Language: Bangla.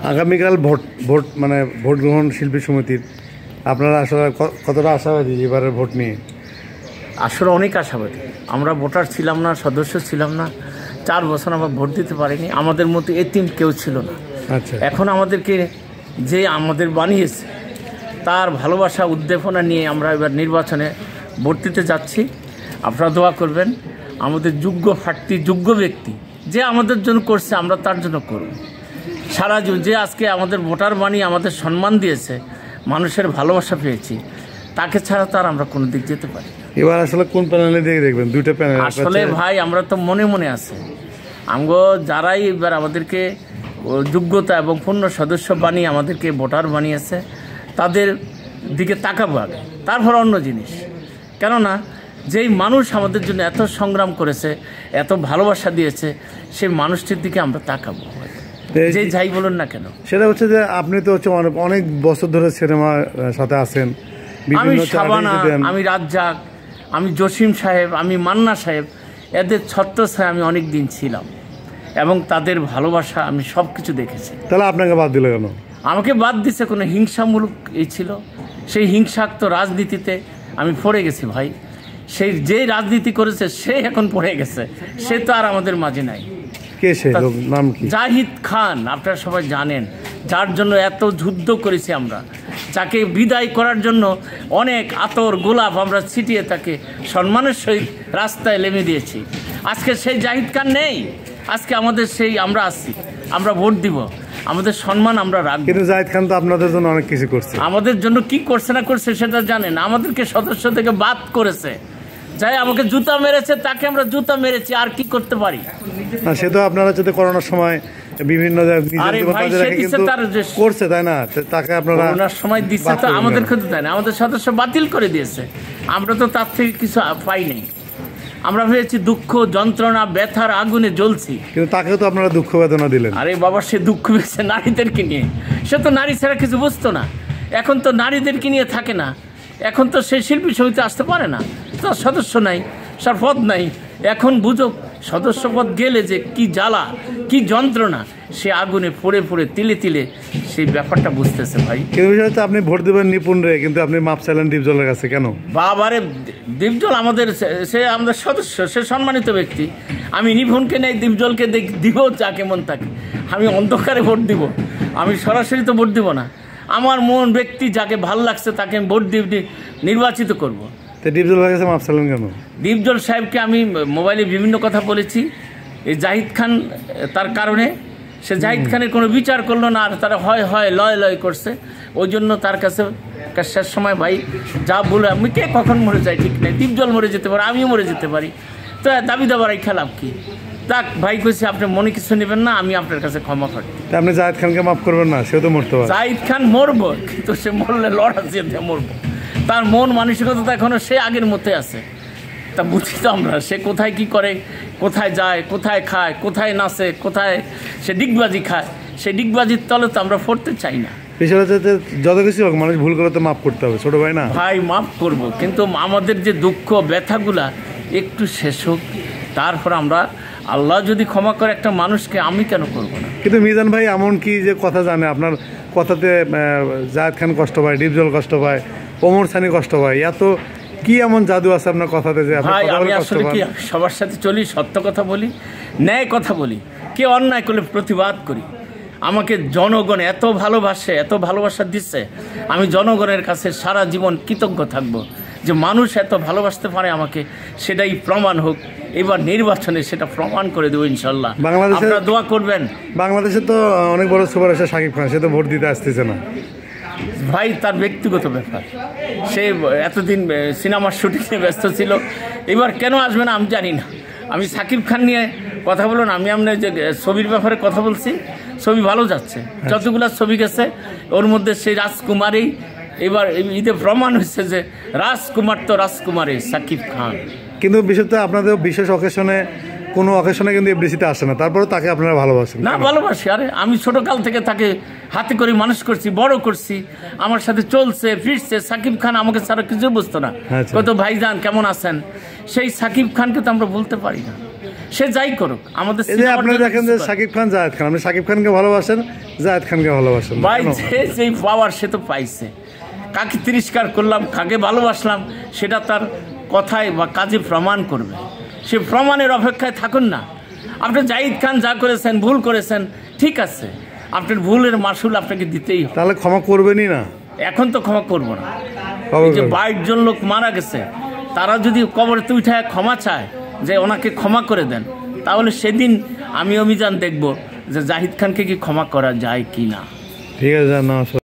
আগামীকাল ভোট ভোট মানে ভোট গ্রহণ শিল্পী সমিতির আপনারা আসলে কতটা আশাবাদী এবারের ভোট নিয়ে? আসলে অনেক আশাবাদী। আমরা ভোটার ছিলাম না, সদস্য ছিলাম না, 4 বছর আমরা ভোট দিতে পারিনি। আমাদের মতো এতিম কেউ ছিল না। আচ্ছা, এখন আমাদেরকে যে আমাদের বানিয়েছে তার ভালোবাসা উদ্দীপনা নিয়ে আমরা এবার নির্বাচনে ভোট দিতে যাচ্ছি। আপনারা দোয়া করবেন। আমাদের যোগ্য প্রার্থী, যোগ্য ব্যক্তি যে আমাদের জন্য করছে, আমরা তার জন্য করব। সারা যে আজকে আমাদের ভোটার বানিয়ে আমাদের সম্মান দিয়েছে, মানুষের ভালোবাসা পেয়েছি, তাকে ছাড়া তার আমরা কোনো দিক যেতে পারি। এবার আসলে কোন প্যানেলে দিয়ে দেখবেন? 2টা প্যানেল আসলে ভাই, আমরা তো মনে মনে আছে আমগো যারাই এবার আমাদেরকে যোগ্যতা এবং পূর্ণ সদস্য বানিয়ে আমাদেরকে ভোটার বানিয়েছে, তাদের দিকে তাকাবো আগে, তারপর অন্য জিনিস। কেননা যেই মানুষ আমাদের জন্য এত সংগ্রাম করেছে, এত ভালোবাসা দিয়েছে, সেই মানুষটির দিকে আমরা তাকাবো, যে যাই বলুন না কেন। সেটা হচ্ছে যে আপনি তো হচ্ছে অনেক বছর ধরে সিনেমার সাথে আছেন। আমি শাবানা, আমি রাজ্জাক, আমি জসিম সাহেব, আমি মান্না সাহেব, এদের ছত্রছায়ায় আমি অনেক দিন ছিলাম এবং তাদের ভালোবাসা আমি সব কিছু দেখেছি। তাহলে আপনাকে বাদ দিল কেন? আমাকে বাদ দিছে কোনো হিংসামূলক এই ছিল। সেই হিংসাক্ত রাজনীতিতে আমি পড়ে গেছি ভাই। সেই যে রাজনীতি করেছে সে এখন পড়ে গেছে, সে তো আর আমাদের মাঝে নাই। কে সে লোক? নাম কি? জাহিদ খান। আপনারা সবাই জানেন, যার জন্য এত যুদ্ধ করেছি আমরা, যাকে বিদায় করার জন্য অনেক আতর গোলাপ আমরা ছিটিয়ে তাকে সম্মানের সহিত রাস্তায় নেমে দিয়েছি। আজকে সেই জাহিদ খান নেই। আজকে আমাদের সেই আমরা আছি, আমরা ভোট দিব, আমাদের সম্মান আমরা রাখবো। কিন্তু জাহিদ খান তো আপনাদের জন্য অনেক কিছু করছে। আমাদের জন্য কি করছে না করছে সেটা জানেন। আমাদেরকে সদস্য থেকে বাদ করেছে, যাই আমাকে জুতা মেরেছে তাকে আমরা জুতা মেরেছি, আর কি করতে পারি? না, সে তো আপনারা যদি করোনার সময় বিভিন্ন করছে, তাই না? তাকে আপনারা করোনার সময় দিচ্ছে, তো আমাদের ক্ষতি তাই না, আমাদের সদস্য বাতিল করে দিয়েছে। আমরা তো তার থেকে কিছু পাই নাই। আমরা ভেবেছি দুঃখ যন্ত্রণা ব্যথার আগুনে জ্বলছি, কিন্তু তাকেও তো আপনারা দুঃখ বেদনা দিলেন। আরে বাবা, সে দুঃখ পেয়েছে নারীদেরকে নিয়ে। সে তো নারী ছাড়া কিছু বুঝতো না। এখন তো নারীদেরকে নিয়ে থাকে না। এখন তো সে শিল্পী সমিতি আসতে পারে না, তার সদস্য নাই, তার পদ নাই। এখন বুঝো সদস্য পদ গেলে যে কি জ্বালা, কি যন্ত্রণা, সে আগুনে পড়ে পড়ে তিলে তিলে সেই ব্যাপারটা বুঝতেছে ভাই। কিন্তু বিষয় হচ্ছে আপনি ভোট দেবেন নিপুণ রে, কিন্তু আপনি মাপ চাইলেন দীপজলের কাছে কেন? বাবারে, দীপজল আমাদের, সে আমাদের সদস্য, সে সম্মানিত ব্যক্তি। আমি নিপুণকে নেই, দীপজলকে দিব যা কেমন থাকে। আমি অন্ধকারে ভোট দিব, আমি সরাসরি তো ভোট দিব না। আমার মন ব্যক্তি যাকে ভাল লাগছে তাকে আমি ভোট দিয়ে নির্বাচিত করব। দীপজল ভাইয়ের কাছে মাপ চাইলেন কেন? দীপজল সাহেবকে আমি মোবাইলে বিভিন্ন কথা বলেছি। এই জাহিদ খান তার কারণে, সে জাহিদ খানের কোনো বিচার করলো না, আর তারা হয় লয় লয় করছে। ওই জন্য তার কাছে শেষ সময় ভাই যা বলে, আমি কে কখন মরে যায় ঠিক নেই। দীপজল মরে যেতে পারে, আমিও মরে যেতে পারি, তো দাবি দাবার এই খেলাপ কি? তাক ভাই কইছি, আপনি মনে কিছু নেবেন না, আমি আপনার কাছে ক্ষমা করি। আপনি জাহিদ খানকে মাফ করবেন না? সে তো মরতে পারে। জাহিদ খান মরবো, কিন্তু সে মরলে লড়া যেতে মরবো। তার মন মানসিকতা এখনো সে আগের মধ্যে আছে। তা বুঝি তো আমরা, সে কোথায় কি করে, কোথায় যায়, কোথায় খায়, কোথায় নাচে, কোথায় সে ডিগবাজি খায়। সে ডিগবাজির তলে তো আমরা পড়তে চাই না। বিষয় হচ্ছে যত কিছু হোক, মানুষ ভুল করে তো মাফ করতে হবে, ছোট ভাই না? ভাই মাফ করব, কিন্তু আমাদের যে দুঃখ ব্যথাগুলা একটু শেষ হোক, তারপর আমরা, আল্লাহ যদি ক্ষমা করে একটা মানুষকে, আমি কেন করব না? কিন্তু মিজান ভাই এমন কি যে কথা জানে আপনার কথাতে? জাহিদ খান কষ্ট পায়, ডিপজল কষ্ট পায়, ওমর সানি কষ্ট পায়, এত কি এমন জাদু আছে আপনার কথাতে যে ভাই? আমি আসলে কি সবার সাথে চলি, সত্য কথা বলি, ন্যায় কথা বলি, কে অন্যায় করলে প্রতিবাদ করি। আমাকে জনগণ এত ভালোবাসে, এত ভালোবাসা দিচ্ছে, আমি জনগণের কাছে সারা জীবন কৃতজ্ঞ থাকব যে মানুষ এত ভালোবাসতে পারে আমাকে। সেটাই প্রমাণ হোক, এবার নির্বাচনে সেটা প্রমাণ করে দেবো ইনশাল্লাহ। আপনারা দোয়া করবেন। বাংলাদেশে তো অনেক বড় সুপার স্টার শাকিব খান, সে তো ভোট দিতে আসতেছে না। ভাই তার ব্যক্তিগত ব্যাপার, সে এতদিন সিনেমার শুটিংয়ে ব্যস্ত ছিল, এবার কেন আসবে না আমি জানি না। আমি শাকিব খান নিয়ে কথা বলুন, আমি আপনার যে ছবির ব্যাপারে কথা বলছি, ছবি ভালো যাচ্ছে, যতগুলো ছবি গেছে ওর মধ্যে সেই রাজকুমারী, এবার ঈদে প্রমাণ হয়েছে যে রাজকুমার তো রাজকুমারী শাকিব খান। কিন্তু বিষয়টা আপনাদের বিশেষ অকেশনে, কোনো অকেশনে কিন্তু এফডিসিতে আসে না, তারপরেও তাকে আপনারা ভালোবাসেন না? ভালোবাসি, আরে আমি ছোটকাল থেকে তাকে হাতে করে মানুষ করছি, বড় করছি, আমার সাথে চলছে ফিরছে। সাকিব খান আমাকে ছাড়া কিছু বুঝতো না, কত ভাইজান কেমন আছেন, সেই সাকিব খানকে তো আমরা বলতে পারি না। সে যাই করুক আমাদের এই যে আপনি দেখেন যে শাকিব খান জায়েদ খান, আপনি শাকিব খানকে ভালোবাসেন, জায়েদ খানকে ভালোবাসেন ভাই, যে যেই পাওয়ার সে তো পাইছে। কাকে তিরস্কার করলাম, কাকে ভালোবাসলাম, সেটা তার কথায় বা কাজে প্রমাণ করবে। সে প্রমাণের অপেক্ষায় থাকুন না। আপনি জাহিদ খান যা করেছেন, ভুল করেছেন, ঠিক আছে, আপনার ভুলের মাসুল আপনাকে দিতেই হবে। তাহলে ক্ষমা করবেনই না? এখন তো ক্ষমা করবো না। এই যে 22 জন লোক মারা গেছে, তারা যদি কবরেতে উঠায় ক্ষমা চায় যে ওনাকে ক্ষমা করে দেন, তাহলে সেদিন আমি অভিযান দেখব যে জাহিদ খানকে কি ক্ষমা করা যায় কি না। ঠিক আছে, না